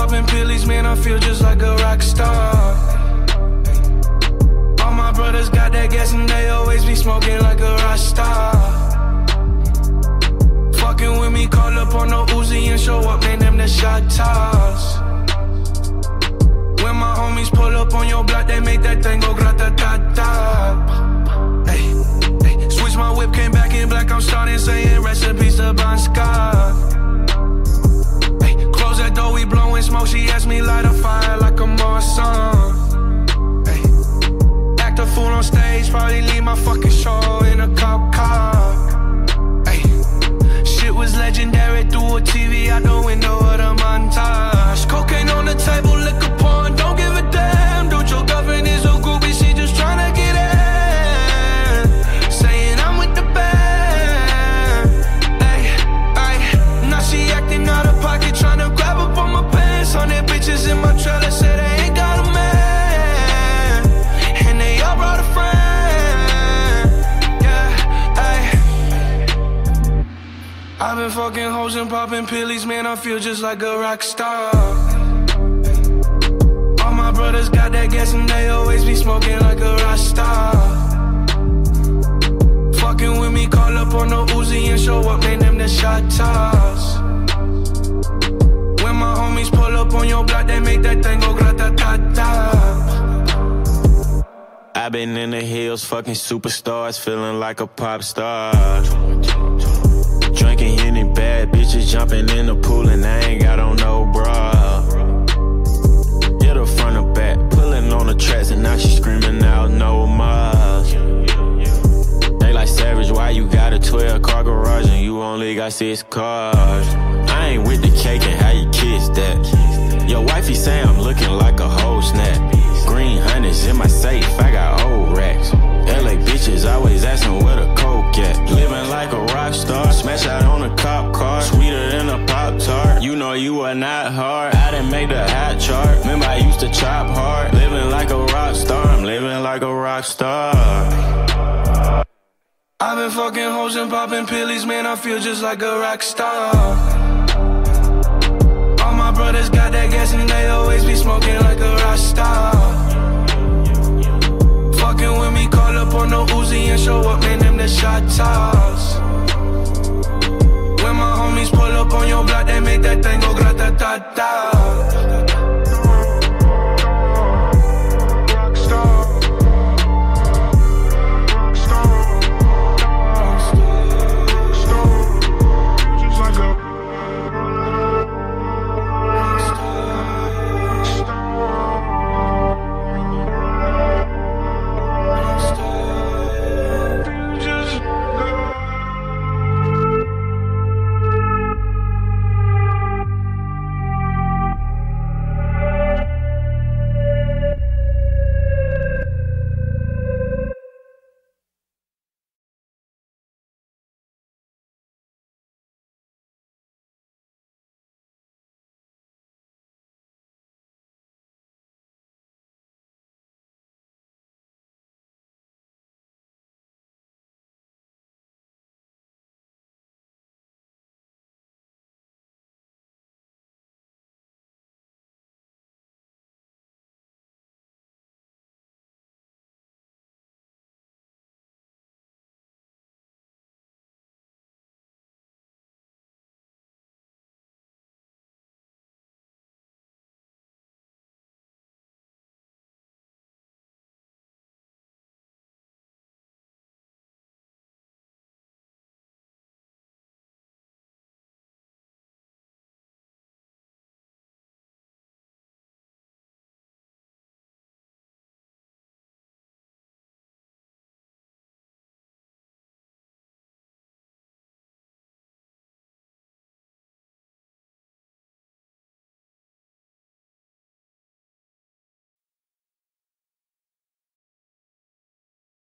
popping pillies, man, I feel just like a rock star. All my brothers got that gas and they always be smoking like a rock star. Fucking with me, call up on the Uzi and show up, man, them the shot toss. When my homies pull up on your block, they make that thing go grata-ta-ta. Hey, hey, switch my whip, came back in black, I'm starting saying recipes to Bon Scott. Hey, close that door, we blowing smoke, she asked me light a fire like a Marsan. Hey, act a fool on stage, probably leave my fucking show in a cop car. Hey, shit was legendary through a TV out the window of the montage. Cocaine on the table, liquor porn, don't give a damn. Dude, your girlfriend is a groupie, she just tryna get in. Saying I'm with the band. Ay, ay, now she acting out of pocket, tryna grab up on my pants. 100 bitches in my trailer, say they ain't got a man. And they all brought a friend. Yeah, ay. I've been fucking hoes and popping pillies, man, I feel just like a rock star. All my brothers got that gas and they always be smoking like a rock star. Fucking with me, call up on the Uzi and show up, man, them the shot toss. When my homies pull up on your block, they make that thing go grata-ta-ta. I've been in the hills, fucking superstars, feeling like a pop star. Drinking Henny, bad bitches jumping in the pool and I ain't got on no bra. Hit her front or back, pulling on the tracks and now she screaming out no more. They like Savage, why you got a 12-car garage and you only got 6 cars? I ain't with the cake and how you kiss that. Your wifey say I'm looking like a whole snap. Green honey's in my safe, I got old racks. LA bitches always asking where the coke at. Living like a rock star, smash out on a cop car, sweeter than a Pop-Tart. You know you are not hard, I done made the hot chart. Remember I used to chop hard, living like a rock star, I'm living like a rock star. I've been fucking hoes and popping pillies, man, I feel just like a rock star. All my brothers got that gas and they always be smoking like a rock star.